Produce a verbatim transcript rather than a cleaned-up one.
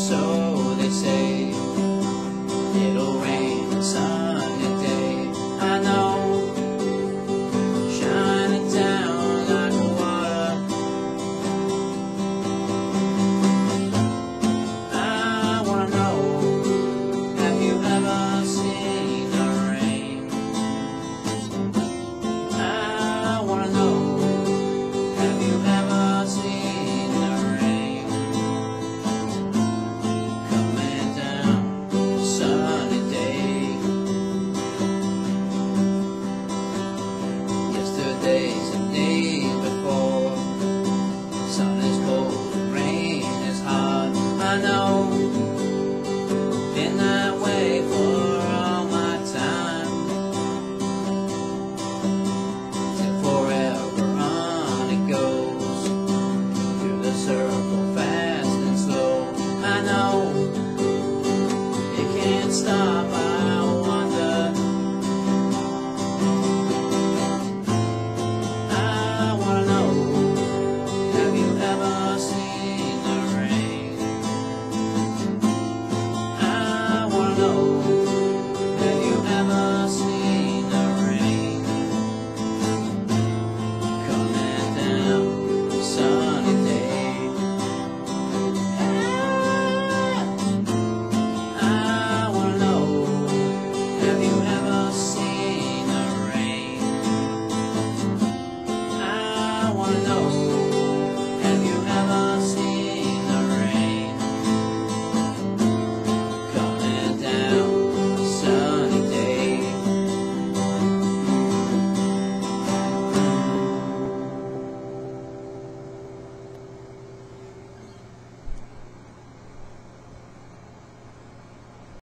So they say it'll rain on sunny day. I know, shining down like water. I wanna know, have you ever seen the rain? I wanna know, have you ever seen the rain coming down a sunny day? Yesterday's the day before. Sun is cold, rain is hot. I know.